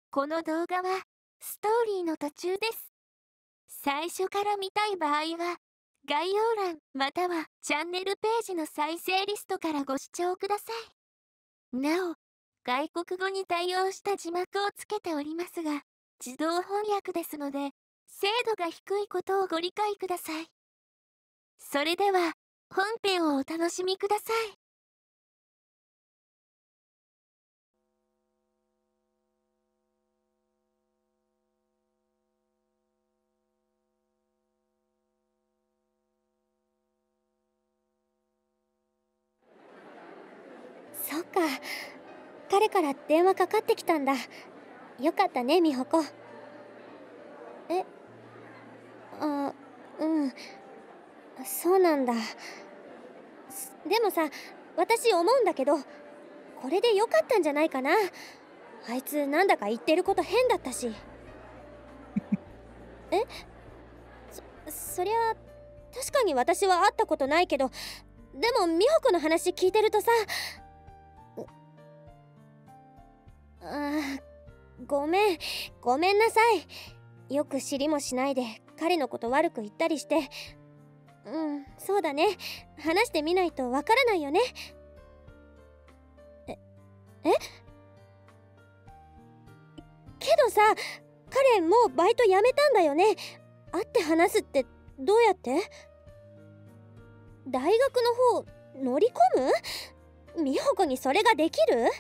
この動画はストーリーの途中です。最初から見たい場合は概要欄またはチャンネルページの再生リストからご視聴ください。なお、外国語に対応した字幕をつけておりますが、自動翻訳ですので、精度が低いことをご理解ください。それでは、本編をお楽しみください。 そっか、彼から電話かかってきたんだ。よかったね、美穂子。え、あ、うん、そうなんだ。でもさ、私思うんだけど、これでよかったんじゃないかな。あいつなんだか言ってること変だったし。え、そりゃ確かに私は会ったことないけど、でも美穂子の話聞いてるとさ、ごめんなさい。よく知りもしないで彼のこと悪く言ったりして。そうだね。話してみないとわからないよね。えけどさ、彼もうバイト辞めたんだよね。会って話すってどうやって？大学の方乗り込む？美穂子にそれができる？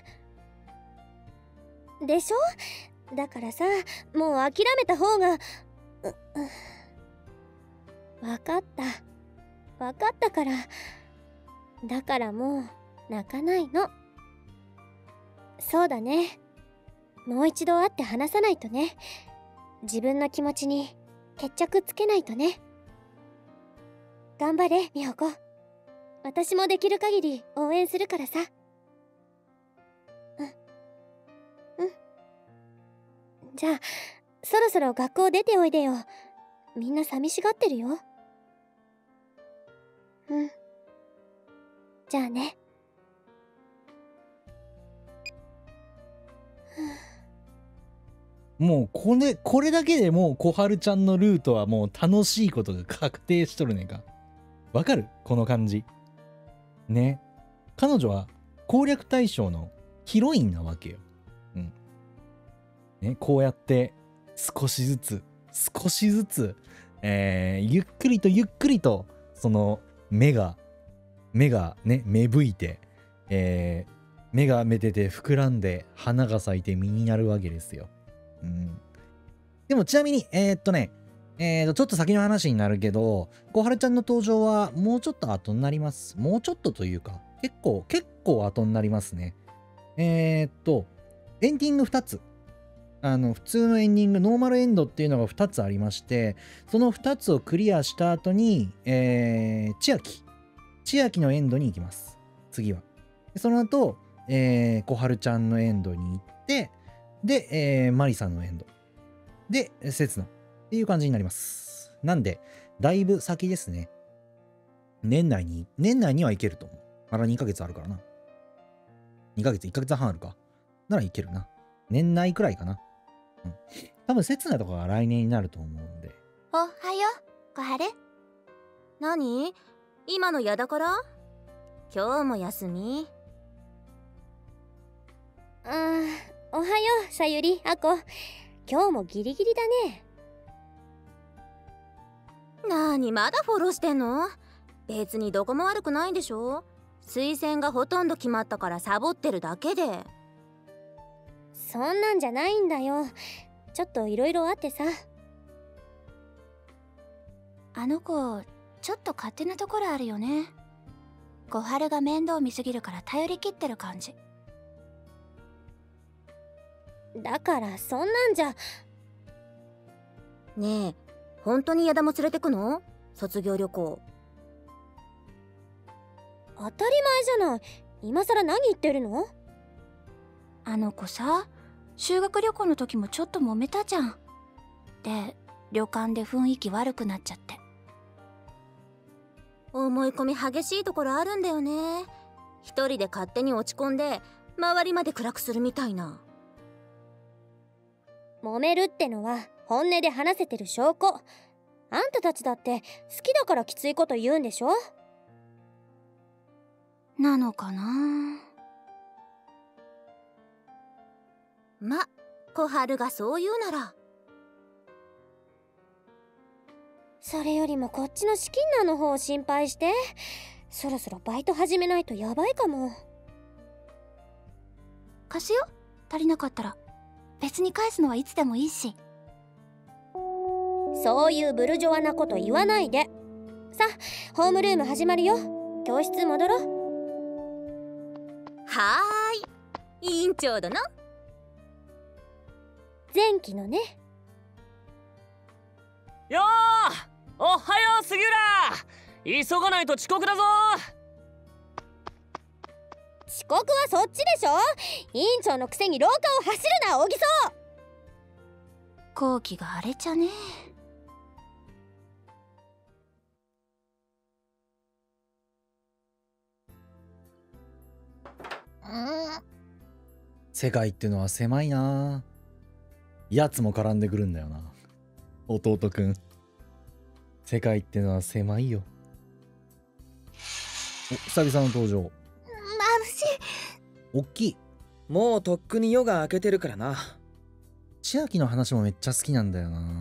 でしょ？だからさ、もう諦めた方が。わかったから。だからもう泣かないの。そうだね。もう一度会って話さないとね。自分の気持ちに決着つけないとね。頑張れ、美穂子。私もできる限り応援するからさ。じゃあ、そろそろ学校出ておいでよ。みんな寂しがってるよ。じゃあね。 もうこれだけでもう小春ちゃんのルートはもう楽しいことが確定しとるねんか。わかる？この感じ。ね。彼女は攻略対象のヒロインなわけよ。ね、こうやって少しずつ、ゆっくりと、その目がね、芽吹いて、目がめでて膨らんで花が咲いて実になるわけですよ。でもちなみに、ちょっと先の話になるけど、小春ちゃんの登場はもうちょっと後になります。もうちょっとというか、結構後になりますね。エンディング2つ。普通のエンディング、ノーマルエンドっていうのが2つありまして、その2つをクリアした後に、千秋のエンドに行きます。次は。その後、小春ちゃんのエンドに行って、で、マリさんのエンド。で、刹那っていう感じになります。なんで、だいぶ先ですね。年内にはいけると思う。まだ2ヶ月あるからな。1ヶ月半あるか。ならいけるな。年内くらいかな。多分、刹那とかが来年になると思うんで。 おはよう、小春。 何？今のやだから？今日も休み？ おはよう、さゆり、あこ。今日もギリギリだね。 なにまだフォローしてんの？別にどこも悪くないんでしょ？推薦がほとんど決まったからサボってるだけで。 そんなんじゃないんだよ。ちょっといろいろあってさ。 あの子、ちょっと勝手なところあるよね。小春が面倒見すぎるから頼りきってる感じ。 だからそんなんじゃ。 ねえ、本当に矢田も連れてくの？卒業旅行。 当たり前じゃない。今さら何言ってるの？ あの子さ、修学旅行の時もちょっと揉めたじゃん。で、旅館で雰囲気悪くなっちゃって。 思い込み激しいところあるんだよね。一人で勝手に落ち込んで周りまで暗くするみたいな。 揉めるってのは本音で話せてる証拠。あんたたちだって好きだからきついこと言うんでしょ。 なのかな。ま、小春がそう言うなら。 それよりもこっちの資金難の方を心配して。そろそろバイト始めないとやばいかも。 貸しよ、足りなかったら。別に返すのはいつでもいいし。 そういうブルジョワなこと言わないで。さあ、ホームルーム始まるよ。教室戻ろう。 はーい、委員長殿。 前期のね。 よー、おはよう杉浦。急がないと遅刻だぞ。 遅刻はそっちでしょ。委員長のくせに廊下を走るな、小木曽。 後期が荒れちゃねえ。 世界ってのは狭いな。やつも絡んでくるんだよな、弟くん。世界ってのは狭いよ。お、久々の登場。 眩しい。 おっきい。 もうとっくに夜が明けてるからな。 千秋の話もめっちゃ好きなんだよな。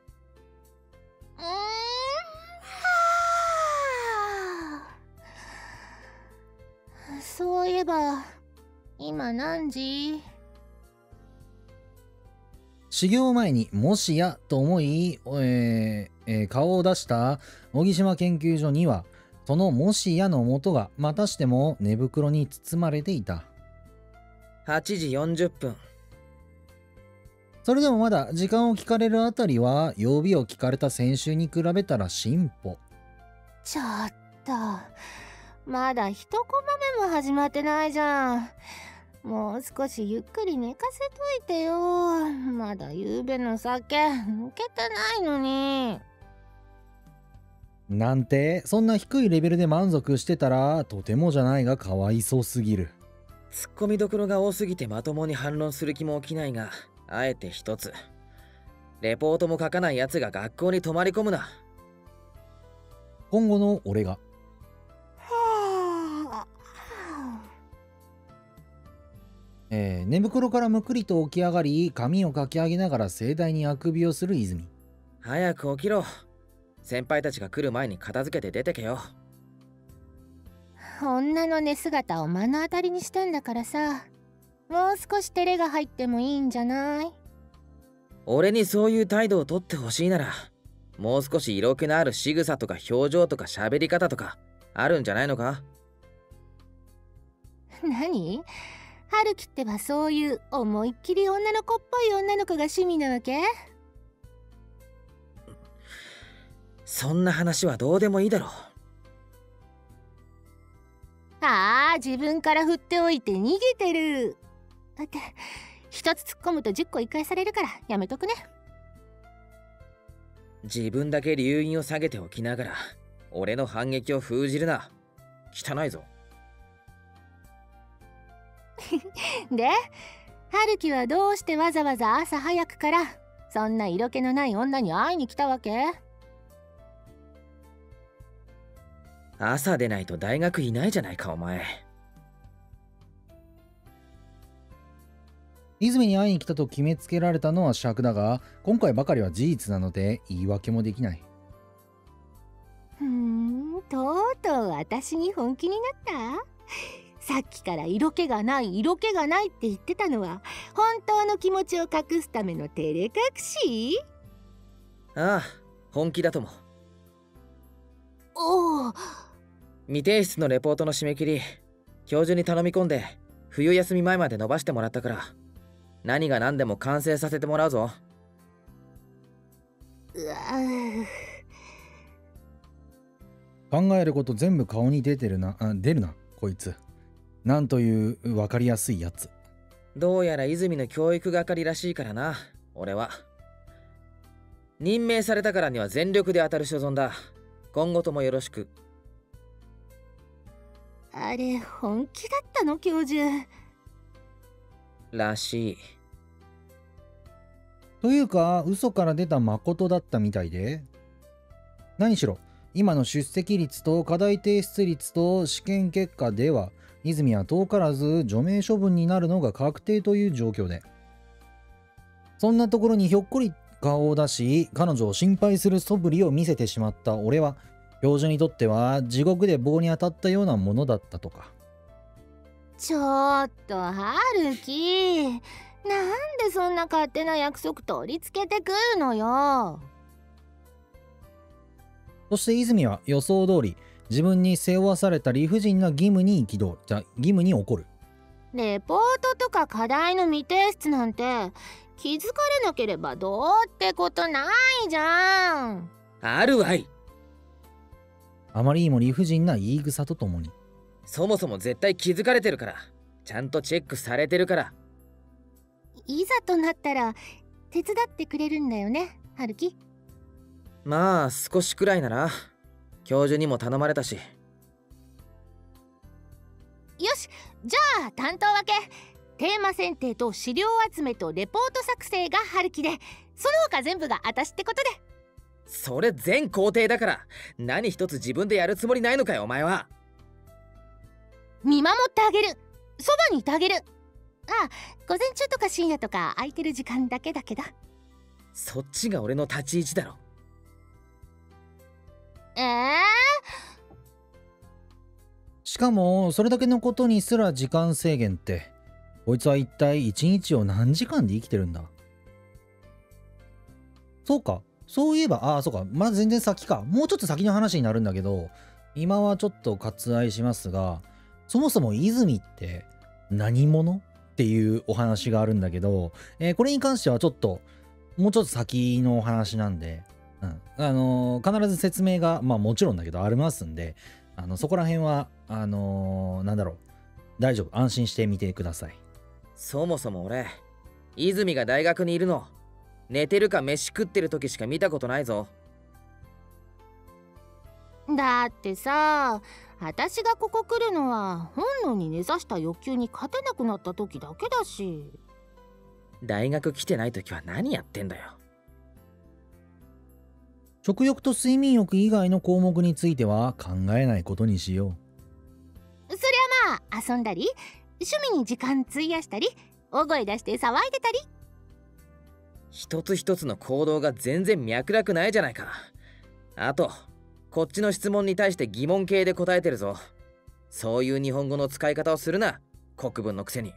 そういえば今何時？ 修行前にもしやと思い、顔を出した小木島研究所にはそのもしやの元がまたしても寝袋に包まれていた。 8時40分。 それでもまだ時間を聞かれるあたりは曜日を聞かれた先週に比べたら進歩。 ちょっと、まだ一コマ目も始まってないじゃん。もう少しゆっくり寝かせといてよ。まだ夕べの酒抜けてないのに。 なんて、そんな低いレベルで満足してたらとてもじゃないがかわいそうすぎる。 ツッコミどころが多すぎてまともに反論する気も起きないが、あえて一つ。レポートも書かないやつが学校に泊まり込むな。 今後の俺が。寝袋からむくりと起き上がり、髪をかき上げながら盛大にあくびをする泉。 早く起きろ。先輩たちが来る前に片付けて出てけよ。 女の寝姿を目の当たりにしてんだからさ、もう少し照れが入ってもいいんじゃない？ 俺にそういう態度をとってほしいなら、もう少し色気のある仕草とか表情とか喋り方とかあるんじゃないのか？ 何？春樹ってばそういう思いっきり女の子っぽい女の子が趣味なわけ？ そんな話はどうでもいいだろう。 ああ、自分から振っておいて逃げてる。だって一つ突っ込むと10個言い返されるからやめとくね。 自分だけ留飲を下げておきながら俺の反撃を封じるな。汚いぞ。 で、春樹はどうしてわざわざ朝早くからそんな色気のない女に会いに来たわけ？ 朝でないと大学いないじゃないかお前。 泉に会いに来たと決めつけられたのは尺だが、今回ばかりは事実なので言い訳もできない。 とうとう私に本気になった？さっきから色気がない色気がないって言ってたのは本当の気持ちを隠すための照れ隠し？ ああ、本気だとも。 おお。 未提出のレポートの締め切り教授に頼み込んで冬休み前まで伸ばしてもらったから、何が何でも完成させてもらうぞ。 考えること全部顔に出るなこいつ。なんという分かりやすいやつ。 どうやら泉の教育係らしいからな。俺は任命されたからには全力で当たる所存だ。今後ともよろしく。 あれ本気だったの教授？ らしい。 というか嘘から出た誠だったみたいで、何しろ今の出席率と課題提出率と試験結果では泉は遠からず除名処分になるのが確定という状況で、そんなところにひょっこり顔を出し彼女を心配する素振りを見せてしまった俺は、教授にとっては地獄で棒に当たったようなものだったとか。 ちょっと春樹、なんでそんな勝手な約束取り付けてくるのよ。 そして泉は予想通り自分に背負わされた理不尽な義務に義務に怒る。 レポートとか課題の未提出なんて気づかれなければどうってことないじゃん。 あるわい。 あまりにも理不尽な言い草とともに、 そもそも絶対気づかれてるから、ちゃんとチェックされてるから。 いざとなったら手伝ってくれるんだよね、春樹。 まあ少しくらいなら。教授にも頼まれたし。 よし、じゃあ担当分け。テーマ選定と資料集めとレポート作成が春樹で、その他全部が私ってことで。 それ全工程だから、何一つ自分でやるつもりないのかよお前は。 見守ってあげる、そばにいてあげる。午前中とか深夜とか空いてる時間だけだけど。 そっちが俺の立ち位置だろ。 しかもそれだけのことにすら時間制限って、こいつは一体一日を何時間で生きてるんだ。そうか、そういえば、そうか、まだ全然先か。もうちょっと先の話になるんだけど、今はちょっと割愛しますが、そもそも泉って何者っていうお話があるんだけど、これに関してはちょっともうちょっと先のお話なんで、必ず説明がもちろんだけどありますんで、そこら辺は大丈夫、安心してみてください。 そもそも俺、泉が大学にいるの寝てるか飯食ってる時しか見たことないぞ。 だってさ、私がここ来るのは本能に根ざした欲求に勝てなくなった時だけだし。 大学来てない時は何やってんだよ。 食欲と睡眠欲以外の項目については考えないことにしよそりゃ遊んだり趣味に時間費やしたり大声出して騒いでたり。 一つ一つの行動が全然脈絡ないじゃないか。あとこっちの質問に対して疑問形で答えてるぞ。そういう日本語の使い方をするな、国文のくせに。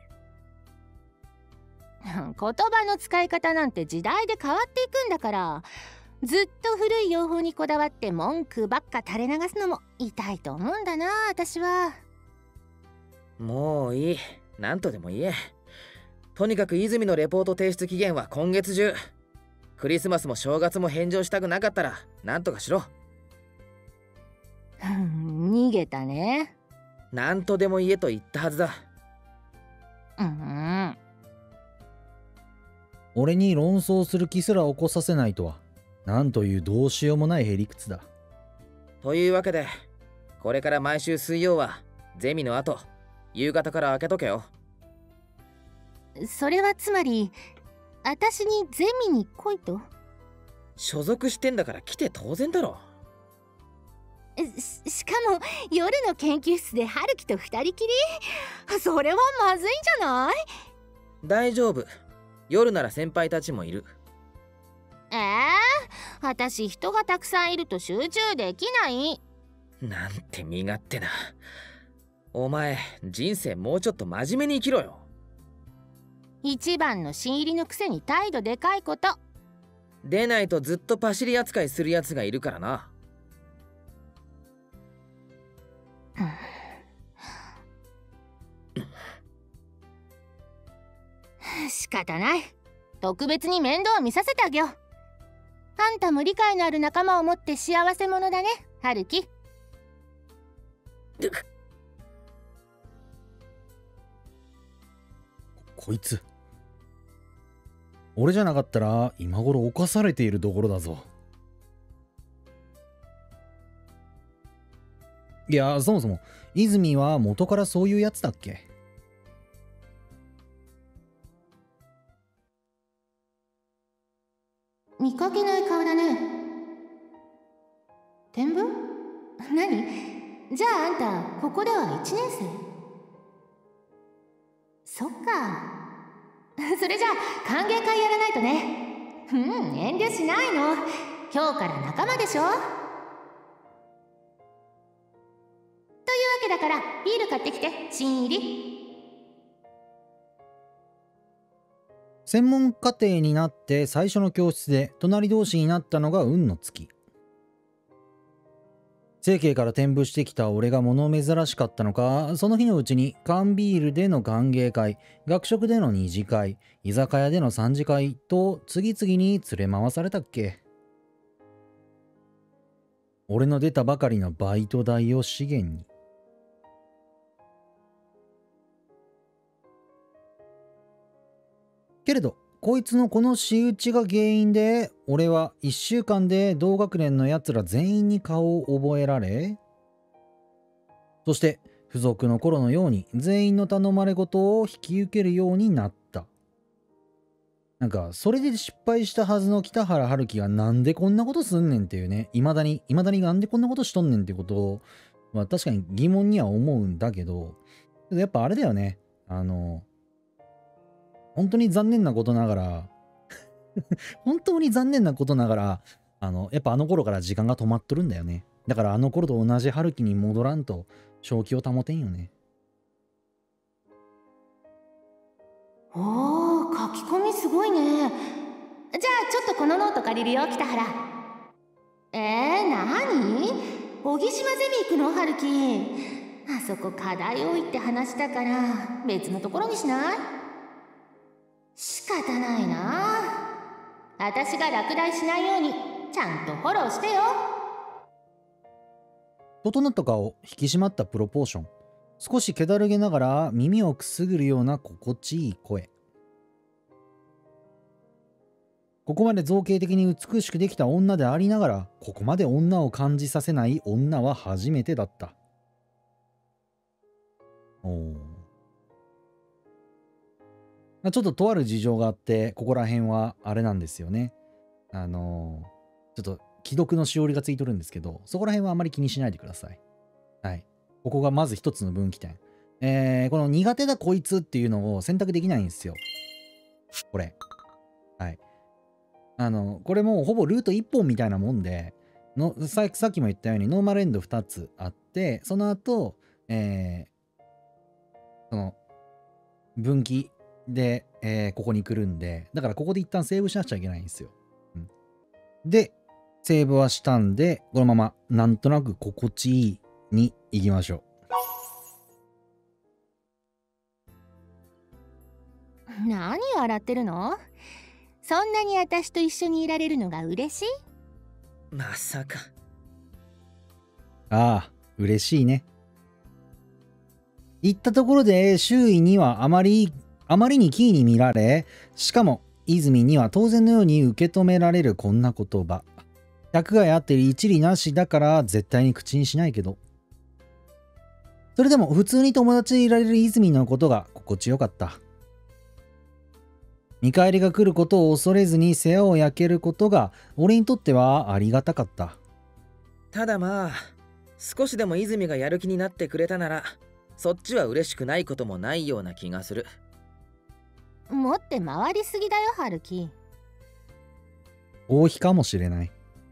言葉の使い方なんて時代で変わっていくんだから、ずっと古い用法にこだわって文句ばっか垂れ流すのも痛いと思うんだな、私は。 もういい、なんとでも言え。とにかく泉のレポート提出期限は今月中。クリスマスも正月も返上したくなかったらなんとかしろ。 逃げたね。 なんとでも言えと言ったはずだ。 俺に論争する気すら起こさせないとは、なんというどうしようもないへりくつだ。 というわけで、これから毎週水曜はゼミの後、夕方から開けとけよ。 それはつまり私にゼミに来いと？ 所属してんだから来て当然だろ。 しかも夜の研究室で春樹と二人きり？それはまずいんじゃない？ 大丈夫、夜なら先輩たちもいる。 私人がたくさんいると集中できない。 なんて身勝手な。お前人生もうちょっと真面目に生きろよ。 一番の新入りのくせに態度でかいこと。 出ないとずっとパシリ扱いするやつがいるからな。 仕方ない。特別に面倒見させてあげよう。あんたも理解のある仲間を持って幸せ者だね、春樹。 こいつ、俺じゃなかったら今頃犯されているところだぞ。いや、そもそも泉は元からそういうやつだっけ？ 見かけない顔だね。天文？何？じゃああんたここでは1年生？そっか。それじゃあ歓迎会やらないとね。遠慮しないの。今日から仲間でしょ。というわけだからビール買ってきて、新入り。 専門課程になって最初の教室で隣同士になったのが運の月。成蹊から転部してきた俺が物珍しかったのか、その日のうちに缶ビールでの歓迎会、学食での二次会、居酒屋での三次会と次々に連れ回されたっけ。俺の出たばかりのバイト代を資源に。けれどこいつのこの仕打ちが原因で俺は1週間で同学年のやつら全員に顔を覚えられ、そして付属の頃のように全員の頼まれ事を引き受けるようになった。なんかそれで失敗したはずの北原春樹がなんでこんなことすんねんっていうね、いまだになんでこんなことしとんねんってことを、確かに疑問には思うんだけど、やっぱあれだよね、本当に残念なことながら本当に残念なことながらやっぱあの頃から時間が止まっとるんだよね。だからあの頃と同じ春樹に戻らんと正気を保てんよね。 おー、書き込みすごいね。じゃあちょっとこのノート借りるよ、北原。何？小木島ゼミ行くの、春樹。あそこ課題多いって話したから別のところにしない？仕方ないな。私が落第しないようにちゃんとフォローしてよ。 整った顔、引き締まったプロポーション、少し気だるげながら耳をくすぐるような心地いい声。ここまで造形的に美しくできた女でありながら、ここまで女を感じさせない女は初めてだった。ちょっととある事情があって、ここら辺はあれなんですよね。ちょっと既読のしおりがついとるんですけど、そこら辺はあまり気にしないでください。はい。ここがまず一つの分岐点。この苦手だこいつっていうのを選択できないんですよ。これ。はい。これもうほぼルート1本みたいなもんで、さっきも言ったようにノーマルエンド2つあって、その後、その分岐で、ここに来るんで、だからここで一旦セーブしなくちゃいけないんですよ。で、セーブはしたんで、このままなんとなく心地いいに行きましょう。何笑ってるの？そんなに私と一緒にいられるのが嬉しい？ まさか。 ああ、嬉しいね。言ったところで周囲にはあまりにキーに見られ、しかも泉には当然のように受け止められるこんな言葉。百害あって一理なしだから絶対に口にしないけど。それでも普通に友達でいられる泉のことが心地よかった。見返りが来ることを恐れずに世話を焼けることが俺にとってはありがたかった。 ただまあ、少しでも泉がやる気になってくれたなら、そっちは嬉しくないこともないような気がする。 持って回りすぎだよ、春樹。 王妃かもしれない。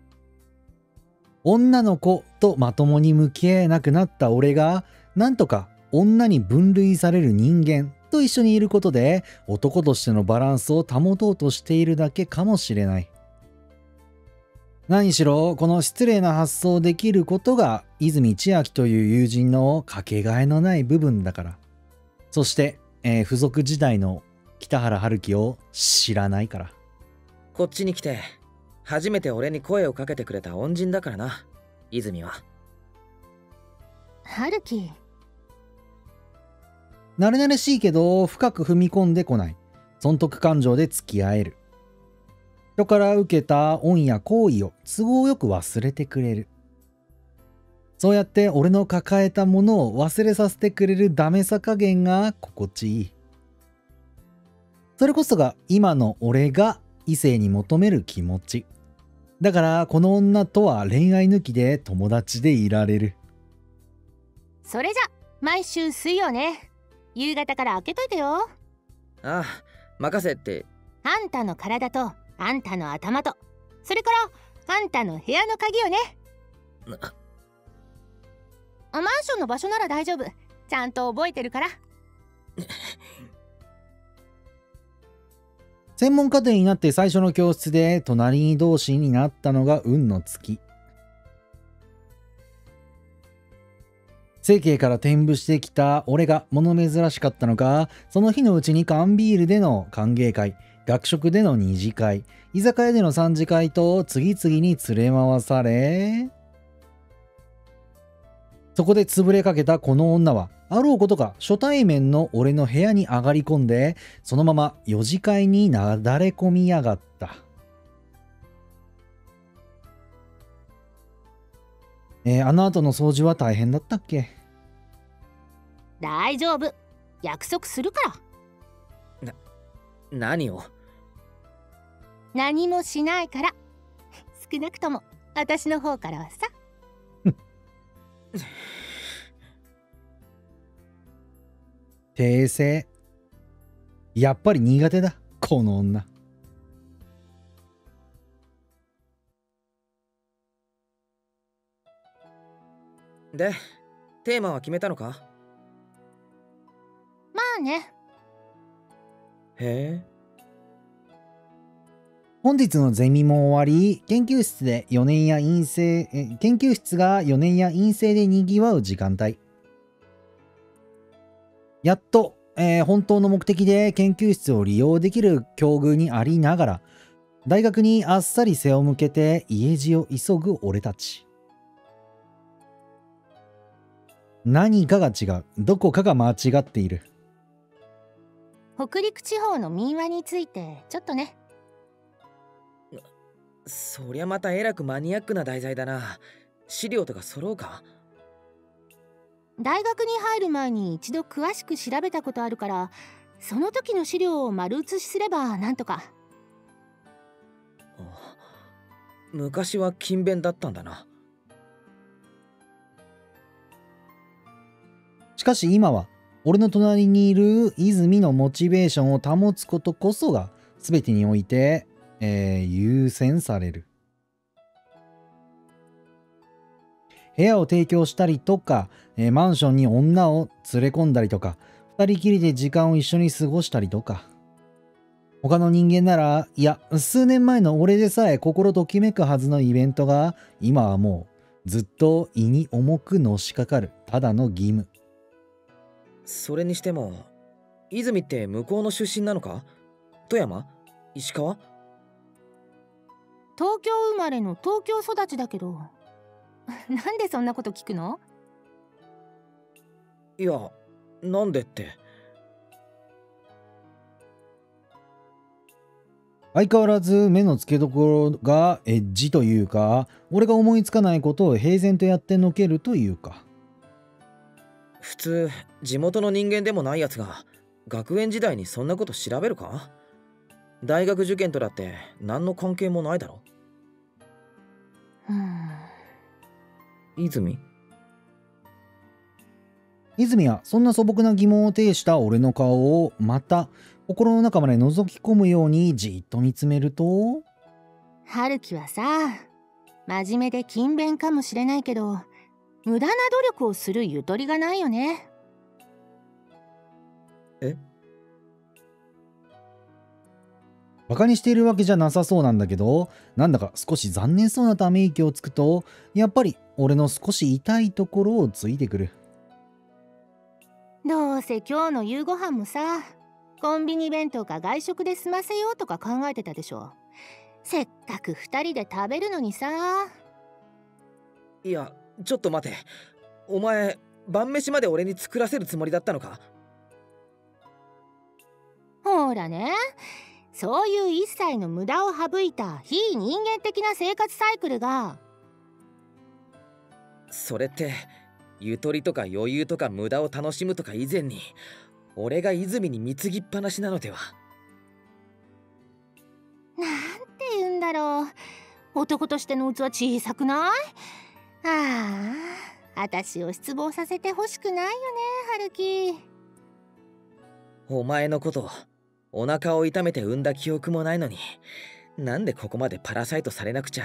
女の子とまともに向き合えなくなった俺が、なんとか女に分類される人間と一緒にいることで男としてのバランスを保とうとしているだけかもしれない。何しろこの失礼な発想できることが泉千秋という友人のかけがえのない部分だから。そして、付属時代の北原春樹を知らないから。 こっちに来て初めて俺に声をかけてくれた恩人だからな、泉は。 春樹。 慣れ慣れしいけど深く踏み込んでこない損得感情で付き合える。人から受けた恩や好意を都合よく忘れてくれる。そうやって俺の抱えたものを忘れさせてくれるダメさ加減が心地いい。それこそが今の俺が異性に求める気持ち。だからこの女とは恋愛抜きで友達でいられる。 それじゃ毎週水曜ね。夕方から開けといてよ。 ああ、任せって。 あんたの体とあんたの頭と、それからあんたの部屋の鍵よね。マンションの場所なら大丈夫。ちゃんと覚えてるから。 専門課程になって最初の教室で隣同士になったのが運の月。整形から転部してきた俺が物珍しかったのか、その日のうちに缶ビールでの歓迎会、学食での二次会、居酒屋での三次会と次々に連れ回され、そこで潰れかけたこの女は、あろうことか初対面の俺の部屋に上がり込んで、そのまま四次会になだれ込みやがった。あの後の掃除は大変だったっけ？ 大丈夫。約束するから。 何を？ 何もしないから。少なくとも私の方からはさ。 訂正。やっぱり苦手だ、この女。 で、テーマは決めたのか？ まあね。 へえ。 本日のゼミも終わり、研究室が4年や陰性でにぎわう時間帯。やっと、本当の目的で研究室を利用できる境遇にありながら、大学にあっさり背を向けて家路を急ぐ俺たち。何かが違う。どこかが間違っている。 北陸地方の民話についてちょっとね。 そりゃまたえらくマニアックな題材だな。資料とか揃うか？ 大学に入る前に一度詳しく調べたことあるから、その時の資料を丸写しすればなんとか。 昔は勤勉だったんだな。 しかし今は俺の隣にいる泉のモチベーションを保つことこそが全てにおいて、優先される。部屋を提供したりとか、マンションに女を連れ込んだりとか、二人きりで時間を一緒に過ごしたりとか。他の人間なら、いや、数年前の俺でさえ心ときめくはずのイベントが、今はもうずっと胃に重くのしかかるただの義務。 それにしても、泉って向こうの出身なのか？富山？石川？ 東京生まれの東京育ちだけど。なんでそんなこと聞くの？ いや、なんでって。 相変わらず目の付けどころがエッジというか、俺が思いつかないことを平然とやってのけるというか。 普通、地元の人間でもないやつが学園時代にそんなこと調べるか？大学受験とだって何の関係もないだろ。泉はそんな素朴な疑問を呈した俺の顔をまた心の中まで覗き込むようにじっと見つめると、 春樹はさ、真面目で勤勉かもしれないけど、無駄な努力をするゆとりがないよね。 え？ バカにしているわけじゃなさそうなんだけど、なんだか少し残念そうなため息をつくと、やっぱり俺の少し痛いところをついてくる。 どうせ今日の夕ご飯もさ、コンビニ弁当か外食で済ませようとか考えてたでしょ。せっかく2人で食べるのにさ。 いや、ちょっと待て。お前、晩飯まで俺に作らせるつもりだったのか？ ほらね、そういう一切の無駄を省いた非人間的な生活サイクルが。 それってゆとりとか余裕とか無駄を楽しむとか以前に、俺が泉に貢ぎっぱなしなのでは？ な男としての器小さくない？ああ、私を失望させてほしくないよね、春樹。 お前のことお腹を痛めて産んだ記憶もないのに、なんでここまでパラサイトされなくちゃ。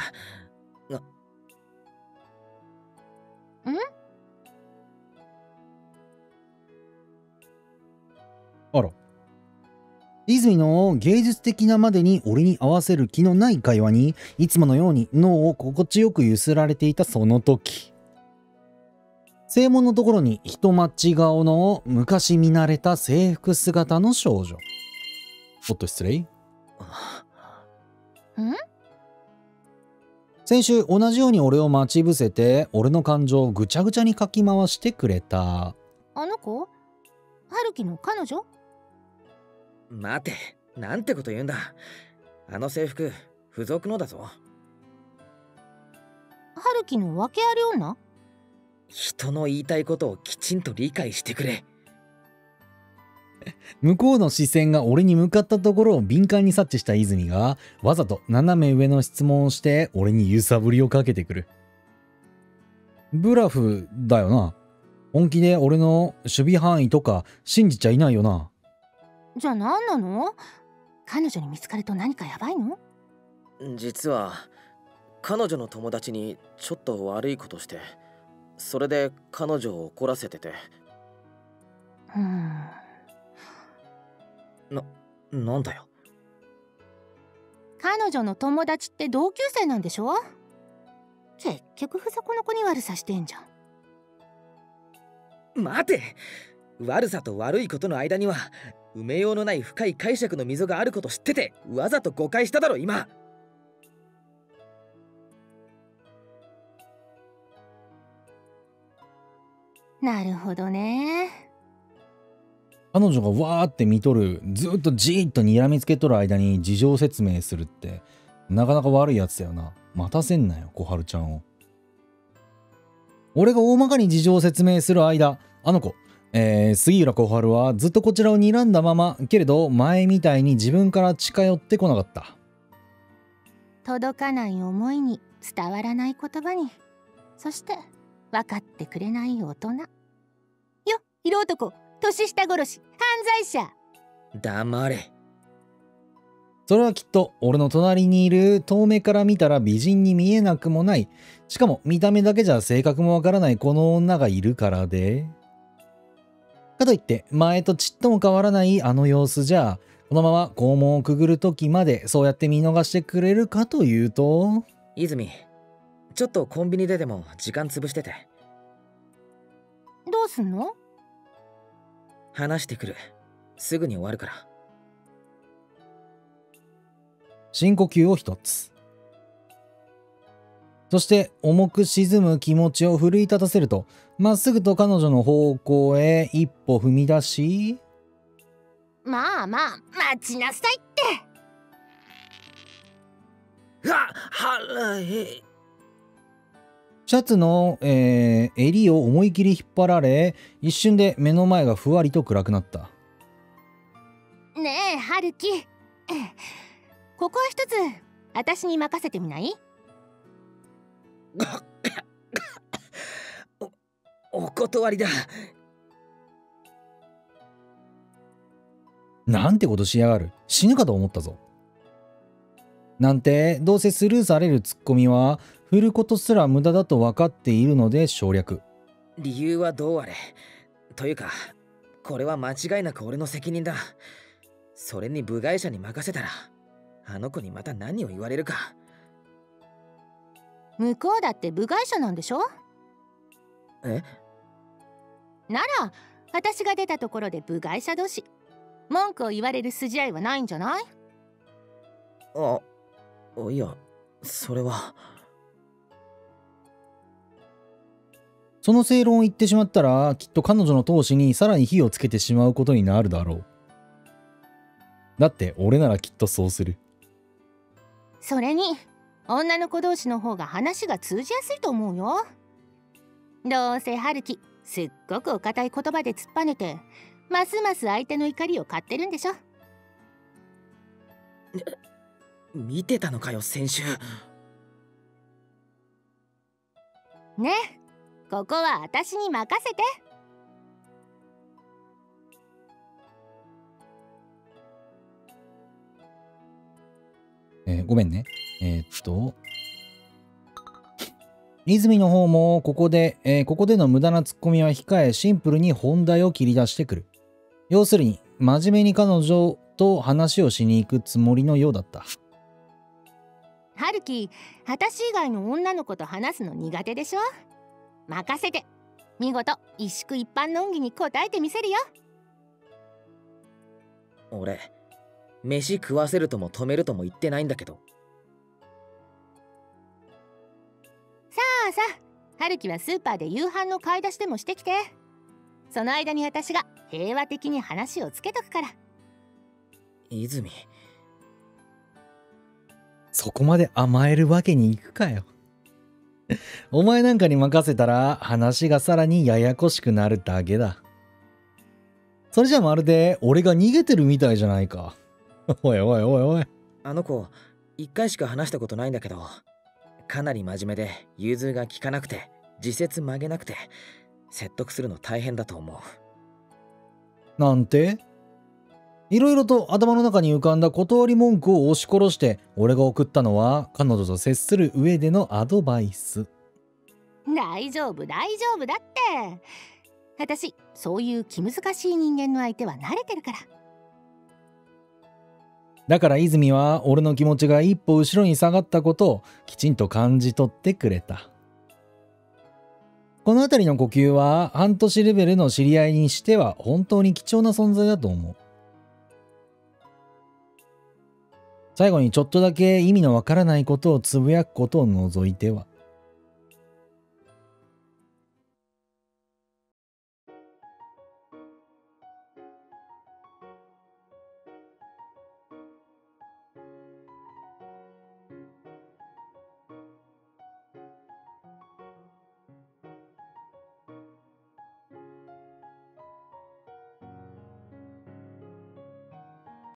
あら。泉の芸術的なまでに俺に合わせる気のない会話に、いつものように脳を心地よく揺すられていたその時、正門のところに人待ち顔の昔見慣れた制服姿の少女。おっと失礼。先週同じように俺を待ち伏せて、俺の感情をぐちゃぐちゃにかき回してくれた。 あの子？春樹の彼女？ 待て、なんてこと言うんだ。あの制服付属のだぞ。 春樹の訳あり女？ 人の言いたいことをきちんと理解してくれ。 向こうの視線が俺に向かったところを敏感に察知した泉が、わざと斜め上の質問をして俺に揺さぶりをかけてくる。ブラフだよな。本気で俺の守備範囲とか信じちゃいないよな。 じゃあ何なの？彼女に見つかると何かやばいの？ 実は彼女の友達にちょっと悪いことして、それで彼女を怒らせてて。なんだよ。 彼女の友達って同級生なんでしょ？結局付属の子に悪さしてんじゃん。 待て、悪さと悪いことの間には埋めようのない深い解釈の溝があること知ってて、わざと誤解しただろ今。 なるほどね。 彼女がわーって見とる、ずっとじーっと睨みつけとる間に事情説明するって、なかなか悪いやつだよな。待たせんなよ、小春ちゃんを。俺が大まかに事情を説明する間、あの子、杉浦小春はずっとこちらを睨んだまま、けれど前みたいに自分から近寄ってこなかった。 届かない思いに伝わらない言葉に、そして分かってくれない大人よ。色男、年下殺し、犯罪者。 黙れ。 それはきっと俺の隣にいる遠目から見たら美人に見えなくもない、しかも見た目だけじゃ性格もわからないこの女がいるからで。かといって前とちっとも変わらないあの様子じゃ、このまま校門をくぐる時までそうやって見逃してくれるかというと。 泉、ちょっとコンビニででも時間潰してて。 どうすんの？ 話してくる。すぐに終わるから。 深呼吸を一つ。そして重く沈む気持ちを奮い立たせると、まっすぐと彼女の方向へ一歩踏み出し、 まあ待ちなさいって。 腹へ。 シャツの、襟を思い切り引っ張られ、一瞬で目の前がふわりと暗くなった。 ねえ春樹、ここは一つ私に任せてみない？ お断りだ。 なんてことしやがる。死ぬかと思ったぞ。なんて、どうせスルーされるツッコミは振ることすら無駄だと分かっているので省略。 理由はどうあれ。というか、これは間違いなく俺の責任だ。それに部外者に任せたら、あの子にまた何を言われるか。 向こうだって部外者なんでしょ？ え？ なら私が出たところで部外者同士文句を言われる筋合いはないんじゃない？ いや、それは。 その正論を言ってしまったら、きっと彼女の闘志にさらに火をつけてしまうことになるだろう。だって俺ならきっとそうする。 それに女の子同士の方が話が通じやすいと思うよ。どうせ春樹すっごくお堅い言葉で突っぱねて、ますます相手の怒りを買ってるんでしょ。 見てたのかよ先週。 ね、ここは私に任せて。 ごめんね。泉の方もここでの無駄なツッコミは控え、シンプルに本題を切り出してくる。要するに、真面目に彼女と話をしに行くつもりのようだった。 春樹、私以外の女の子と話すの苦手でしょ。任せて。見事一宿一般の恩義に応えてみせるよ。 俺、飯食わせるとも止めるとも言ってないんだけど。 さあさあ、春樹はスーパーで夕飯の買い出しでもしてきて。その間に私が平和的に話をつけとくから。 泉、 そこまで甘えるわけにいくかよ。お前なんかに任せたら話がさらにややこしくなるだけだ。それじゃまるで俺が逃げてるみたいじゃないか。おいおいおいおい。 あの子、一回しか話したことないんだけど、かなり真面目で融通が利かなくて、自説曲げなくて、説得するの大変だと思う。 なんて？いろいろと頭の中に浮かんだ断り文句を押し殺して、俺が送ったのは彼女と接する上でのアドバイス。 大丈夫大丈夫だって。私、そういう気難しい人間の相手は慣れてるから。 だから泉は俺の気持ちが一歩後ろに下がったことをきちんと感じ取ってくれた。この辺りの呼吸は半年レベルの知り合いにしては本当に貴重な存在だと思う。最後にちょっとだけ意味のわからないことをつぶやくことを除いては。